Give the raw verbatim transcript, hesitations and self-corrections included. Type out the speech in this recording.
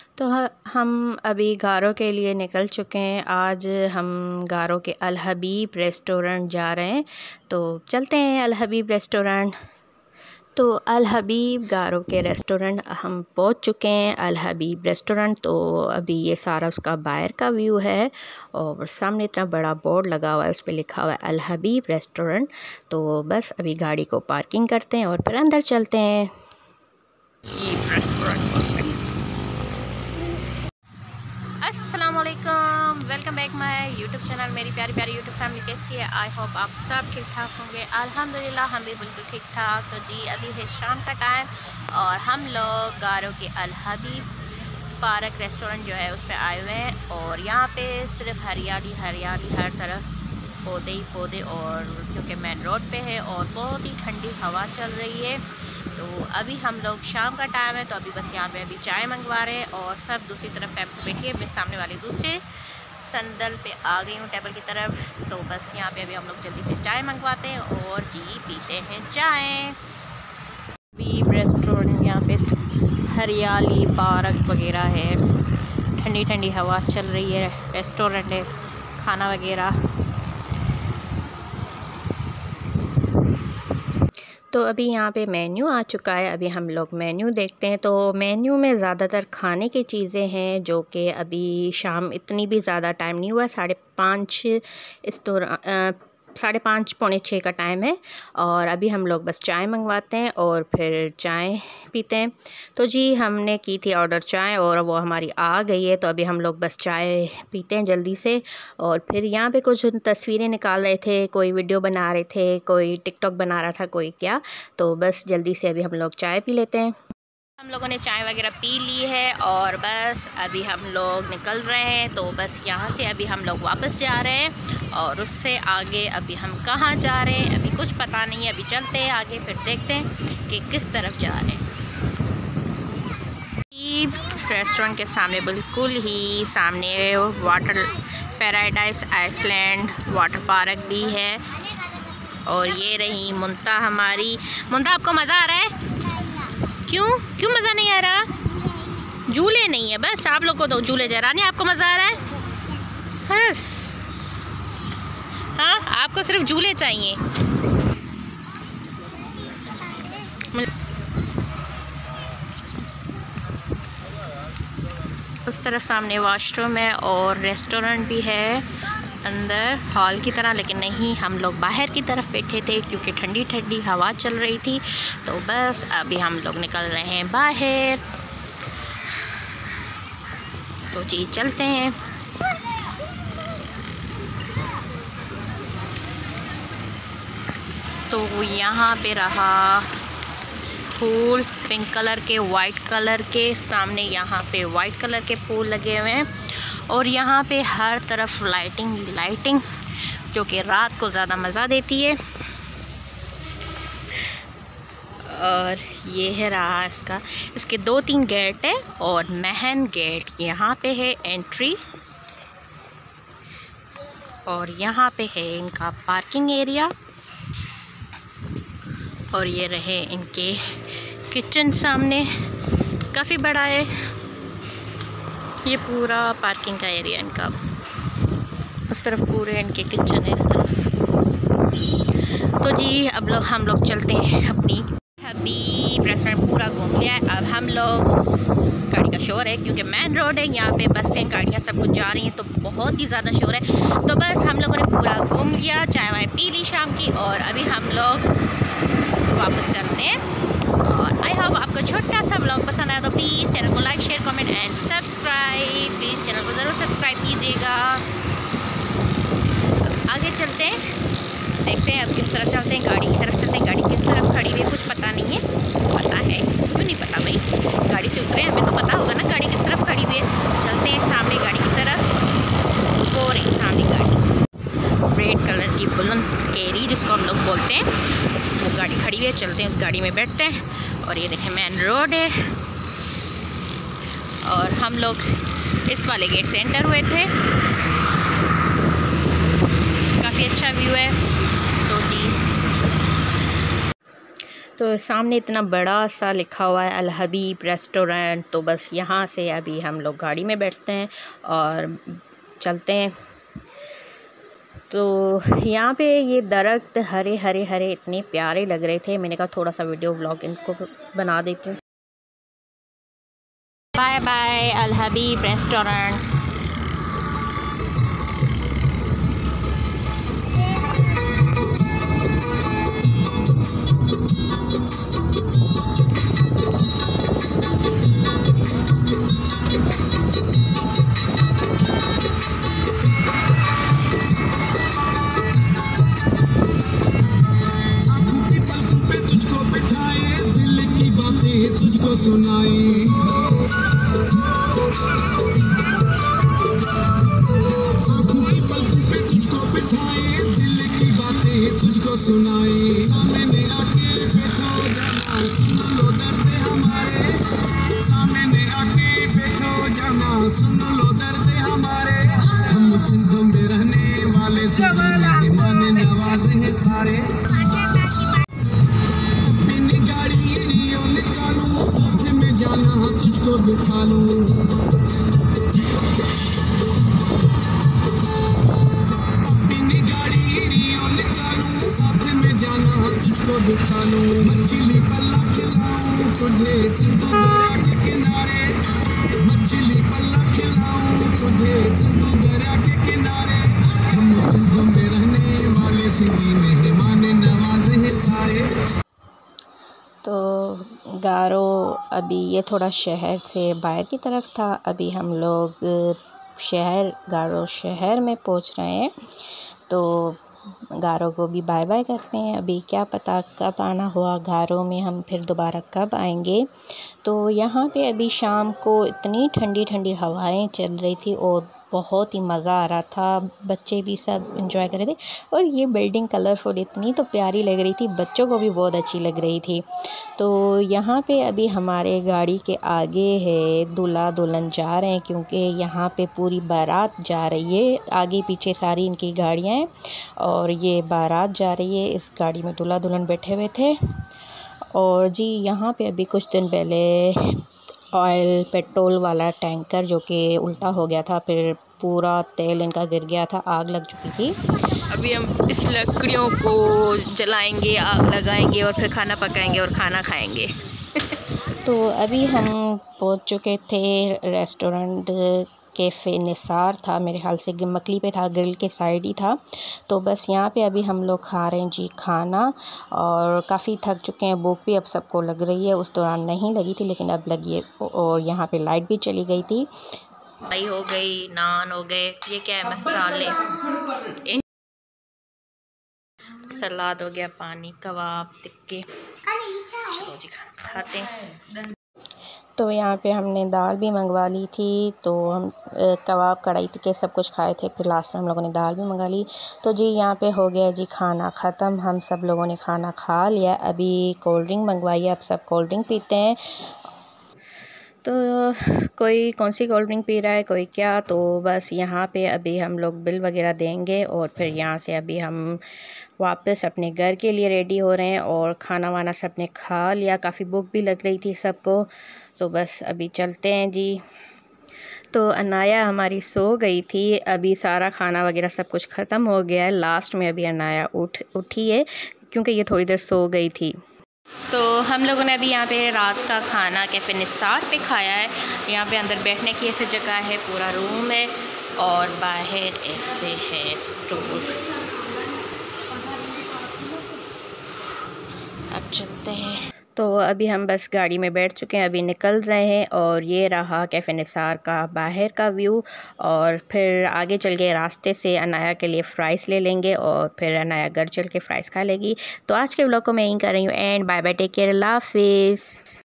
तो ह- हम अभी गारो के लिए निकल चुके हैं। आज हम गारो के अल हबीब रेस्टोरेंट जा रहे हैं, तो चलते हैं अल हबीब रेस्टोरेंट। तो अल हबीब गारो के रेस्टोरेंट हम पहुंच चुके हैं। अल हबीब रेस्टोरेंट, तो अभी ये सारा उसका बाहर का व्यू है और सामने इतना बड़ा बोर्ड लगा हुआ है, उस पर लिखा हुआ है अल हबीब रेस्टोरेंट। तो बस अभी गाड़ी को पार्किंग करते हैं और फिर अंदर चलते हैं रेस्टोरेंट। अस्सलामुअलैकुम, welcome back my YouTube channel. मेरी प्यारी प्यारी यूट्यूब फैमिली कैसी है? आई होप आप सब ठीक ठाक होंगे। अल्हम्दुलिल्लाह हम भी बिल्कुल ठीक ठाक। तो जी अभी है शाम का टाइम और हम लोग गारो के अल हबीब पार्क रेस्टोरेंट जो है उस पर आए हुए हैं। और यहाँ पे सिर्फ हरियाली हरियाली, हर तरफ पौधे ही पौधे, और क्योंकि मेन रोड पे है और बहुत ही ठंडी हवा चल रही है। तो अभी हम लोग शाम का टाइम है, तो अभी बस यहाँ पे अभी चाय मंगवा रहे हैं और सब दूसरी तरफ फैमिली बैठी है। मैं सामने वाले दूसरे संदल पे आ गई हूँ टेबल की तरफ। तो बस यहाँ पे अभी हम लोग जल्दी से चाय मंगवाते हैं और जी पीते हैं चाय। बीब रेस्टोरेंट, यहाँ पे हरियाली पार्क वगैरह है, ठंडी ठंडी हवा चल रही है, रेस्टोरेंट है, खाना वगैरह। तो अभी यहाँ पे मेन्यू आ चुका है, अभी हम लोग मेन्यू देखते हैं। तो मेन्यू में ज़्यादातर खाने की चीज़ें हैं, जो कि अभी शाम इतनी भी ज़्यादा टाइम नहीं हुआ, साढ़े पाँच इस दौरान साढ़े पाँच पौने छः का टाइम है। और अभी हम लोग बस चाय मंगवाते हैं और फिर चाय पीते हैं। तो जी हमने की थी ऑर्डर चाय और वो हमारी आ गई है। तो अभी हम लोग बस चाय पीते हैं जल्दी से। और फिर यहाँ पे कुछ तस्वीरें निकाल रहे थे, कोई वीडियो बना रहे थे, कोई टिकटॉक बना रहा था, कोई क्या। तो बस जल्दी से अभी हम लोग चाय पी लेते हैं। हम लोगों ने चाय वगैरह पी ली है और बस अभी हम लोग निकल रहे हैं। तो बस यहाँ से अभी हम लोग वापस जा रहे हैं और उससे आगे अभी हम कहाँ जा रहे हैं अभी कुछ पता नहीं है। अभी चलते हैं आगे, फिर देखते हैं कि किस तरफ जा रहे हैं। रेस्टोरेंट के सामने बिल्कुल ही सामने water paradise island water park भी है। और ये रही मुंता हमारी। मुंता, आपको मज़ा आ रहा है? क्यों क्यों मज़ा नहीं आ रहा? झूले नहीं है, बस आप लोग को तो झूले जरा नहीं। आपको मज़ा आ रहा है? बस हाँ, आपको सिर्फ झूले चाहिए। उस तरफ सामने वॉशरूम है और रेस्टोरेंट भी है अंदर हॉल की तरह, लेकिन नहीं, हम लोग बाहर की तरफ बैठे थे क्योंकि ठंडी ठंडी हवा चल रही थी। तो बस अभी हम लोग निकल रहे हैं बाहर। तो जी चलते हैं। तो यहाँ पे रहा फूल पिंक कलर के, वाइट कलर के, सामने यहाँ पे वाइट कलर के फूल लगे हुए हैं। और यहाँ पे हर तरफ लाइटिंग लाइटिंग जो कि रात को ज़्यादा मज़ा देती है। और ये है रहा इसका, इसके दो तीन गेट है और मेन गेट यहाँ पे है एंट्री। और यहाँ पे है इनका पार्किंग एरिया। और ये रहे इनके किचन सामने, काफ़ी बड़ा है ये पूरा पार्किंग का एरिया इनका। उस तरफ पूरे इनके किचन है इस तरफ। तो जी अब लोग हम लोग चलते हैं अपनी हबीब रेस्टोरेंट, पूरा घूम लिया है। अब हम लोग, गाड़ी का शोर है क्योंकि मेन रोड है, यहाँ पे बसें गाड़ियाँ सब कुछ जा रही हैं, तो बहुत ही ज़्यादा शोर है। तो बस हम लोगों ने पूरा घूम लिया, चाय वाय पी ली शाम की, और अभी हम लोग वापस चलते हैं। और आई होप आपको छोटा सा ब्लॉग पसंद आया, तो प्लीज़ चैनल को like share comment and subscribe. Please channel को ज़रूर सब्सक्राइब कीजिएगा। आगे चलते हैं, देखते हैं अब किस तरफ चलते हैं। गाड़ी की तरफ चलते हैं। गाड़ी किस तरफ खड़ी हुई है कुछ पता नहीं है। पता है क्यों नहीं पता भाई, गाड़ी से उतरे हमें तो पता होगा ना गाड़ी किस तरफ खड़ी हुई है। चलते हैं सामने गाड़ी की तरफ। और एक सामने गाड़ी रेड कलर की बुलंद कैरी जिसको हम लोग बोलते हैं, वो गाड़ी खड़ी हुई है। चलते हैं उस गाड़ी में बैठते हैं। और ये देखें मेन रोड है और हम लोग इस वाले गेट से एंटर हुए थे। काफ़ी अच्छा व्यू है। तो जी तो सामने इतना बड़ा सा लिखा हुआ है अल हबीब रेस्टोरेंट। तो बस यहाँ से अभी हम लोग गाड़ी में बैठते हैं और चलते हैं। तो यहाँ पे ये दरख्त हरे हरे हरे इतने प्यारे लग रहे थे, मैंने कहा थोड़ा सा वीडियो व्लॉग इनको बना देती हूँ। Bye bye Al Habib restaurant. तुझको सुनाए आँखों की पलकों पे तुझको बिठाए, दिल की बातें तुझको सुनाए। सामने आके बैठो जाना सुन लो दर्द हमारे, सामने आके बैठो जाना सुन लो दर्द हमारे। हम सिंध में रहने वाले मेहमान नवाज हैं सारे। तुझको बिठा लूं अपनी गाड़ी रियो निकालूं, साथ में जाना तुझको बिठा लूं। मछली पल्ला खिलाऊं तुझे सिंधु दरिया के किनारे, मछली पल्ला खिलाऊं तुझे सिंधु दरिया के किनारे। हम सिंध में रहने वाले सिंधी मेहमान नवाज हैं सारे। तो गारो अभी ये थोड़ा शहर से बाहर की तरफ था, अभी हम लोग शहर गारो शहर में पहुंच रहे हैं। तो गारो को भी बाय बाय करते हैं। अभी क्या पता कब आना हुआ गारो में, हम फिर दोबारा कब आएंगे। तो यहाँ पे अभी शाम को इतनी ठंडी ठंडी हवाएं चल रही थी और बहुत ही मज़ा आ रहा था, बच्चे भी सब एंजॉय कर रहे थे। और ये बिल्डिंग कलरफुल इतनी तो प्यारी लग रही थी, बच्चों को भी बहुत अच्छी लग रही थी। तो यहाँ पे अभी हमारे गाड़ी के आगे है दूल्हा दुल्हन जा रहे हैं, क्योंकि यहाँ पे पूरी बारात जा रही है। आगे पीछे सारी इनकी गाड़ियाँ हैं और ये बारात जा रही है। इस गाड़ी में दूल्हा दुल्हन बैठे हुए थे। और जी यहाँ पे अभी कुछ दिन पहले ऑयल पेट्रोल वाला टैंकर जो कि उल्टा हो गया था, फिर पूरा तेल इनका गिर गया था, आग लग चुकी थी। अभी हम इस लकड़ियों को जलाएंगे, आग लगाएंगे और फिर खाना पकाएंगे और खाना खाएंगे। तो अभी हम पहुंच चुके थे रेस्टोरेंट कैफ़े निसार था, मेरे ख्याल से मकली पे था, ग्रिल के साइड ही था। तो बस यहाँ पे अभी हम लोग खा रहे हैं जी खाना और काफ़ी थक चुके हैं, भूख भी अब सबको लग रही है। उस दौरान नहीं लगी थी लेकिन अब लगी है। और यहाँ पे लाइट भी चली गई थी। फ्राई हो गई, नान हो गए, ये क्या है मसाले, सलाद हो गया, पानी, कबाब, टिक्के। चलो जी खाते हैं। तो यहाँ पे हमने दाल भी मंगवा ली थी, तो हम कबाब कढ़ाई टिक्के सब कुछ खाए थे, फिर लास्ट में हम लोगों ने दाल भी मंगा ली। तो जी यहाँ पे हो गया जी खाना ख़त्म, हम सब लोगों ने खाना खा लिया। अभी कोल्ड ड्रिंक मंगवाई है, अब सब कोल्ड ड्रिंक पीते हैं। तो कोई कौन सी कोल्ड ड्रिंक पी रहा है, कोई क्या। तो बस यहाँ पे अभी हम लोग बिल वगैरह देंगे और फिर यहाँ से अभी हम वापस अपने घर के लिए रेडी हो रहे हैं। और खाना वाना सब ने खा लिया, काफ़ी भूख भी लग रही थी सबको। तो बस अभी चलते हैं जी। तो अनाया हमारी सो गई थी, अभी सारा खाना वगैरह सब कुछ ख़त्म हो गया है। लास्ट में अभी अनाया उठ उठी है क्योंकि ये थोड़ी देर सो गई थी। तो हम लोगों ने अभी यहाँ पे रात का खाना कैफ़े निसार पे खाया है। यहाँ पे अंदर बैठने की ऐसी जगह है, पूरा रूम है और बाहर ऐसे है स्टूल्स। अब चलते हैं। तो अभी हम बस गाड़ी में बैठ चुके हैं, अभी निकल रहे हैं। और ये रहा कैफ़े निसार का बाहर का व्यू। और फिर आगे चल के रास्ते से अनाया के लिए फ़्राइज़ ले लेंगे और फिर अनाया घर चल के फ़्राइज़ खा लेगी। तो आज के व्लॉग को मैं यहीं कर रही हूँ and bye bye, take care, अल्लाह हाफ़िज़।